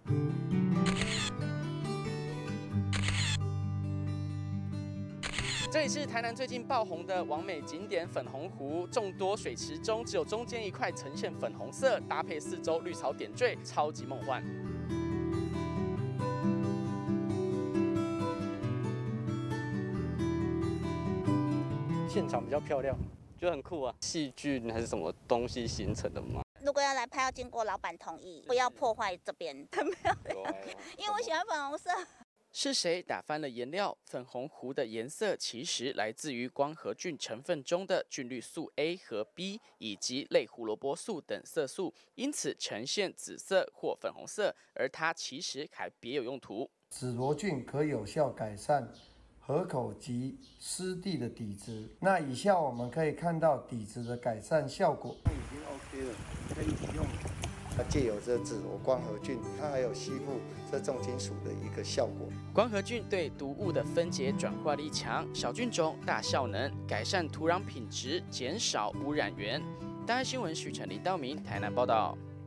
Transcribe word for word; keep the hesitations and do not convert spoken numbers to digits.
这里是台南最近爆红的网美景点粉红湖，众多水池中只有中间一块呈现粉红色，搭配四周绿草点缀，超级梦幻。 现场比较漂亮，就很酷啊！细菌还是什么东西形成的吗？ 如果要来拍，要经过老板同意，不要破坏这边。没有，因为我喜欢粉红色。 是谁打翻了颜料？粉红湖的颜色其实来自于光合菌成分中的菌绿素 A 和 B 以及类胡萝卜素等色素，因此呈现紫色或粉红色。而它其实还别有用途。 紫罗菌可有效改善河口及湿地的底质。那以下我们可以看到底质的改善效果。已经 OK 了，可以用。它借由这紫罗光合菌，它还有吸附这重金属的一个效果。 光合菌对毒物的分解转化力强，小菌种大效能，改善土壤品质，减少污染源。大爱新闻许成林、道明台南报道。